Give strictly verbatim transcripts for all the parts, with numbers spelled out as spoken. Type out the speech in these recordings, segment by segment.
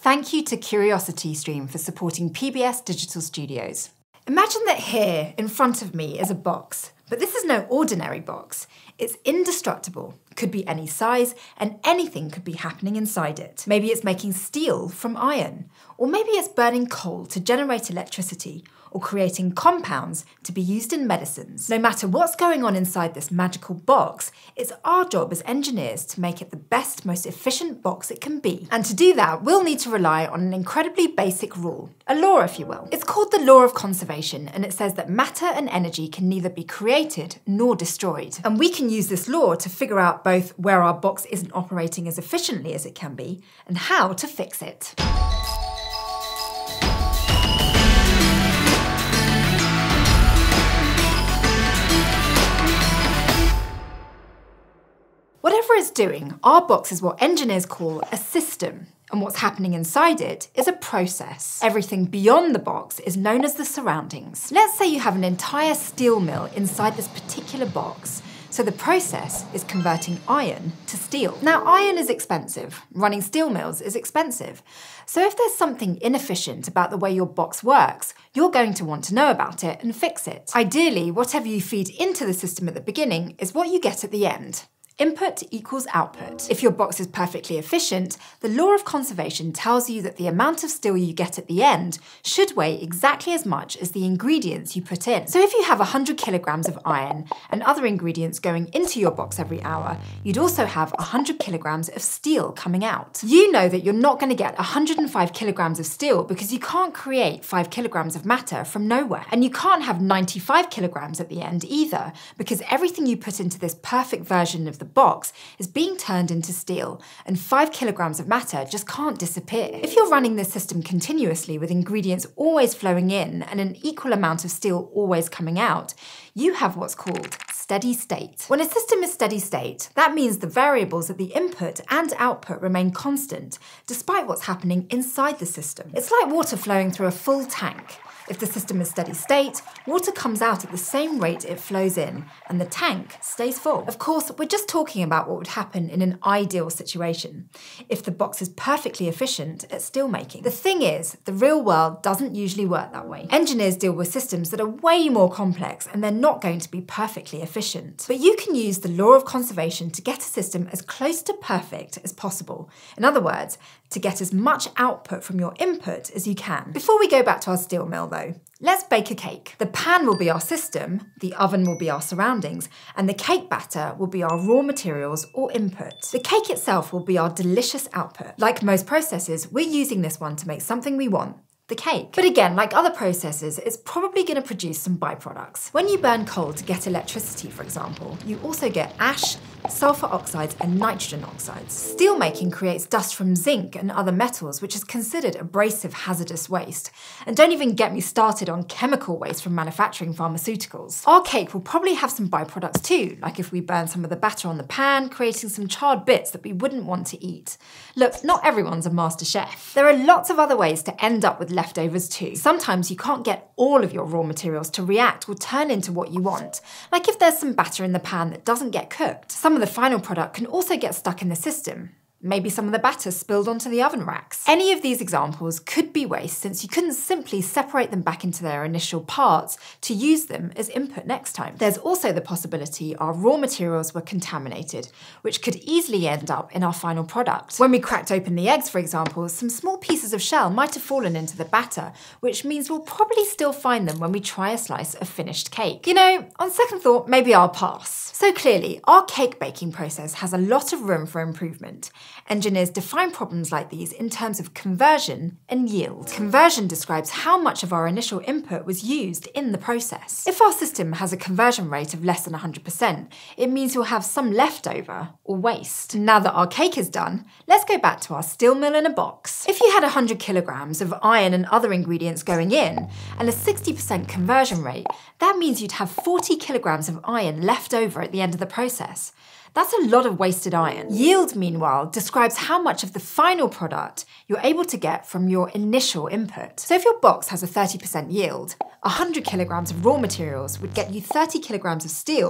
Thank you to CuriosityStream for supporting P B S Digital Studios. Imagine that here, in front of me, is a box. But this is no ordinary box. It's indestructible, could be any size, and anything could be happening inside it. Maybe it's making steel from iron, or maybe it's burning coal to generate electricity, or creating compounds to be used in medicines. No matter what's going on inside this magical box, it's our job as engineers to make it the best, most efficient box it can be. And to do that, we'll need to rely on an incredibly basic rule, a law if you will. It's called the law of conservation, and it says that matter and energy can neither be created nor destroyed. And we can use this law to figure out both where our box isn't operating as efficiently as it can be, and how to fix it. Whatever it's doing, our box is what engineers call a system, and what's happening inside it is a process. Everything beyond the box is known as the surroundings. Let's say you have an entire steel mill inside this particular box, so the process is converting iron to steel. Now, iron is expensive. Running steel mills is expensive. So if there's something inefficient about the way your box works, you're going to want to know about it and fix it. Ideally, whatever you feed into the system at the beginning is what you get at the end. Input equals output. If your box is perfectly efficient, the law of conservation tells you that the amount of steel you get at the end should weigh exactly as much as the ingredients you put in. So if you have one hundred kilograms of iron and other ingredients going into your box every hour, you'd also have one hundred kilograms of steel coming out. You know that you're not going to get one hundred five kilograms of steel because you can't create five kilograms of matter from nowhere. And you can't have ninety-five kilograms at the end either, because everything you put into this perfect version of the box is being turned into steel, and five kilograms of matter just can't disappear. If you're running this system continuously with ingredients always flowing in and an equal amount of steel always coming out, you have what's called steady state. When a system is steady state, that means the variables at the input and output remain constant, despite what's happening inside the system. It's like water flowing through a full tank. If the system is steady state, water comes out at the same rate it flows in, and the tank stays full. Of course, we're just talking about what would happen in an ideal situation, if the box is perfectly efficient at steel making. The thing is, the real world doesn't usually work that way. Engineers deal with systems that are way more complex, and they're not going to be perfectly efficient. But you can use the law of conservation to get a system as close to perfect as possible. In other words, to get as much output from your input as you can. Before we go back to our steel mill though, let's bake a cake. The pan will be our system, the oven will be our surroundings, and the cake batter will be our raw materials or input. The cake itself will be our delicious output. Like most processes, we're using this one to make something we want, the cake. But again, like other processes, it's probably going to produce some byproducts. When you burn coal to get electricity, for example, you also get ash, sulfur oxides, and nitrogen oxides. Steel making creates dust from zinc and other metals, which is considered abrasive hazardous waste. And don't even get me started on chemical waste from manufacturing pharmaceuticals. Our cake will probably have some byproducts too, like if we burn some of the batter on the pan, creating some charred bits that we wouldn't want to eat. Look, not everyone's a master chef. There are lots of other ways to end up with leftovers too. Sometimes you can't get all of your raw materials to react or turn into what you want, like if there's some batter in the pan that doesn't get cooked. Some of the final product can also get stuck in the system. Maybe some of the batter spilled onto the oven racks. Any of these examples could be waste, since you couldn't simply separate them back into their initial parts to use them as input next time. There's also the possibility our raw materials were contaminated, which could easily end up in our final product. When we cracked open the eggs, for example, some small pieces of shell might have fallen into the batter, which means we'll probably still find them when we try a slice of finished cake. You know, on second thought, maybe I'll pass. So clearly, our cake baking process has a lot of room for improvement. Engineers define problems like these in terms of conversion and yield. Conversion describes how much of our initial input was used in the process. If our system has a conversion rate of less than one hundred percent, it means you'll have some leftover or waste. Now that our cake is done, let's go back to our steel mill in a box. If you had one hundred kilograms of iron and other ingredients going in, and a sixty percent conversion rate, that means you'd have forty kilograms of iron left over at the end of the process. That's a lot of wasted iron. Yield, meanwhile, describes how much of the final product you're able to get from your initial input. So if your box has a thirty percent yield, one hundred kilograms of raw materials would get you thirty kilograms of steel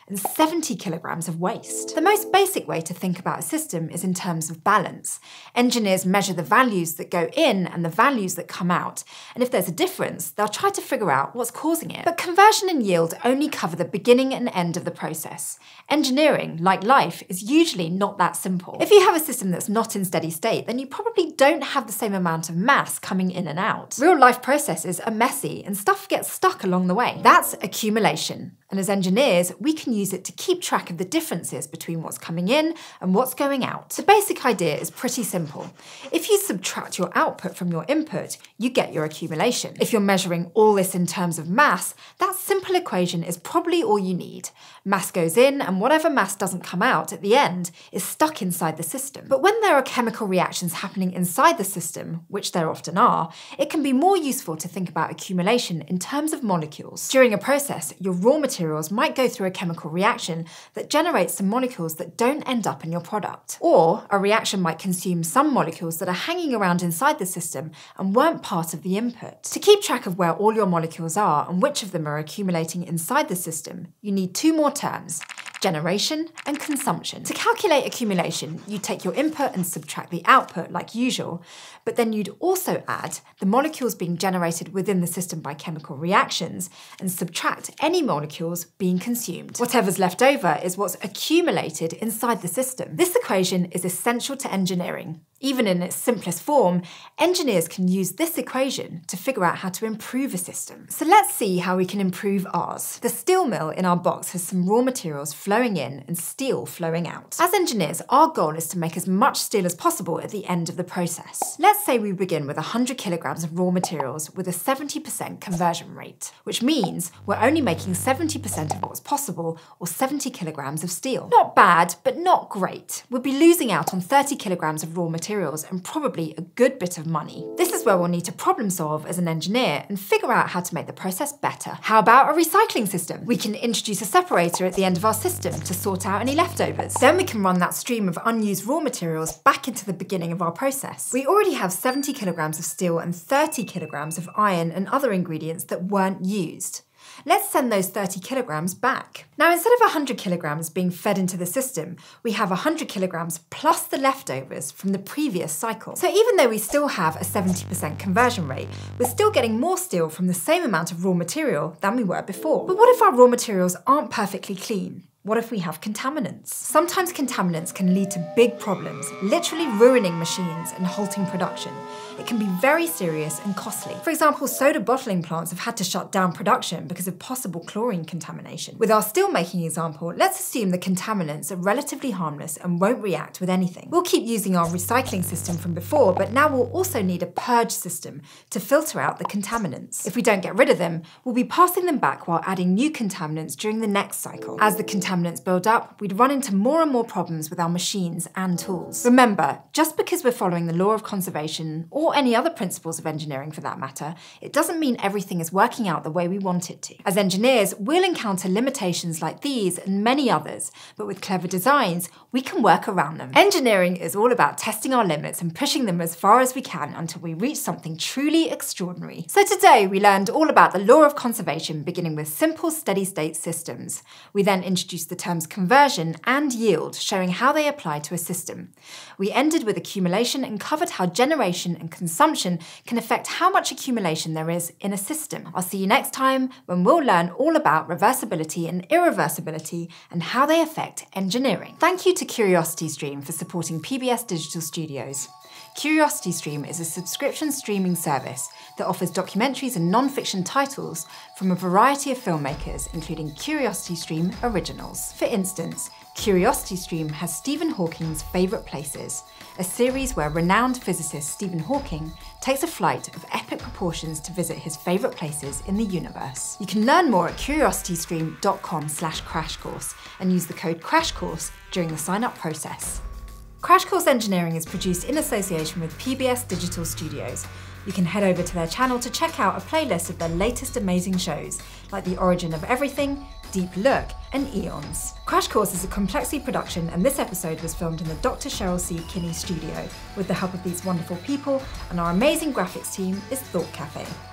and seventy kilograms of waste. The most basic way to think about a system is in terms of balance. Engineers measure the values that go in and the values that come out, and if there's a difference, they'll try to figure out what's causing it. But conversion and yield only cover the beginning and end of the process. Engineering, like life, is usually not that simple. If you have a system that's not in steady state, then you probably don't have the same amount of mass coming in and out. Real-life processes are messy, and stuff gets stuck along the way. That's accumulation. And as engineers, we can use it to keep track of the differences between what's coming in and what's going out. The basic idea is pretty simple. If you subtract your output from your input, you get your accumulation. If you're measuring all this in terms of mass, that simple equation is probably all you need. Mass goes in, and whatever mass doesn't come out at the end is stuck inside the system. But when there are chemical reactions happening inside the system, which there often are, it can be more useful to think about accumulation in terms of molecules. During a process, your raw materials might go through a chemical reaction that generates some molecules that don't end up in your product. Or a reaction might consume some molecules that are hanging around inside the system and weren't part of the input. To keep track of where all your molecules are and which of them are accumulating inside the system, you need two more terms: generation and consumption. To calculate accumulation, you take your input and subtract the output like usual, but then you'd also add the molecules being generated within the system by chemical reactions and subtract any molecules being consumed. Whatever's left over is what's accumulated inside the system. This equation is essential to engineering. Even in its simplest form, engineers can use this equation to figure out how to improve a system. So let's see how we can improve ours. The steel mill in our box has some raw materials flowing in and steel flowing out. As engineers, our goal is to make as much steel as possible at the end of the process. Let's say we begin with one hundred kilograms of raw materials with a seventy percent conversion rate, which means we're only making seventy percent of what's possible, or seventy kilograms of steel. Not bad, but not great. We'll be losing out on thirty kilograms of raw materials and probably a good bit of money. This is where we'll need to problem solve as an engineer and figure out how to make the process better. How about a recycling system? We can introduce a separator at the end of our system to sort out any leftovers. Then we can run that stream of unused raw materials back into the beginning of our process. We already have seventy kilograms of steel and thirty kilograms of iron and other ingredients that weren't used. Let's send those thirty kilograms back. Now, instead of one hundred kilograms being fed into the system, we have one hundred kilograms plus the leftovers from the previous cycle. So even though we still have a seventy percent conversion rate, we're still getting more steel from the same amount of raw material than we were before. But what if our raw materials aren't perfectly clean? What if we have contaminants? Sometimes contaminants can lead to big problems, literally ruining machines and halting production. It can be very serious and costly. For example, soda bottling plants have had to shut down production because of possible chlorine contamination. With our steelmaking example, let's assume the contaminants are relatively harmless and won't react with anything. We'll keep using our recycling system from before, but now we'll also need a purge system to filter out the contaminants. If we don't get rid of them, we'll be passing them back while adding new contaminants during the next cycle. As the contaminants Contaminants build up, we'd run into more and more problems with our machines and tools. Remember, just because we're following the law of conservation, or any other principles of engineering for that matter, it doesn't mean everything is working out the way we want it to. As engineers, we'll encounter limitations like these and many others, but with clever designs, we can work around them. Engineering is all about testing our limits and pushing them as far as we can until we reach something truly extraordinary. So today, we learned all about the law of conservation, beginning with simple steady-state systems. We then introduced the terms conversion and yield, showing how they apply to a system. We ended with accumulation and covered how generation and consumption can affect how much accumulation there is in a system. I'll see you next time when we'll learn all about reversibility and irreversibility and how they affect engineering. Thank you to CuriosityStream for supporting P B S Digital Studios. CuriosityStream is a subscription streaming service that offers documentaries and non-fiction titles from a variety of filmmakers, including CuriosityStream originals. For instance, CuriosityStream has Stephen Hawking's Favourite Places, a series where renowned physicist Stephen Hawking takes a flight of epic proportions to visit his favourite places in the universe. You can learn more at curiositystream dot com slash crash course and use the code CRASHCOURSE during the sign-up process. Crash Course Engineering is produced in association with P B S Digital Studios. You can head over to their channel to check out a playlist of their latest amazing shows, like The Origin of Everything, Deep Look, and Eons. Crash Course is a Complexly production, and this episode was filmed in the Doctor Cheryl C. Kinney studio with the help of these wonderful people, and our amazing graphics team is Thought Cafe.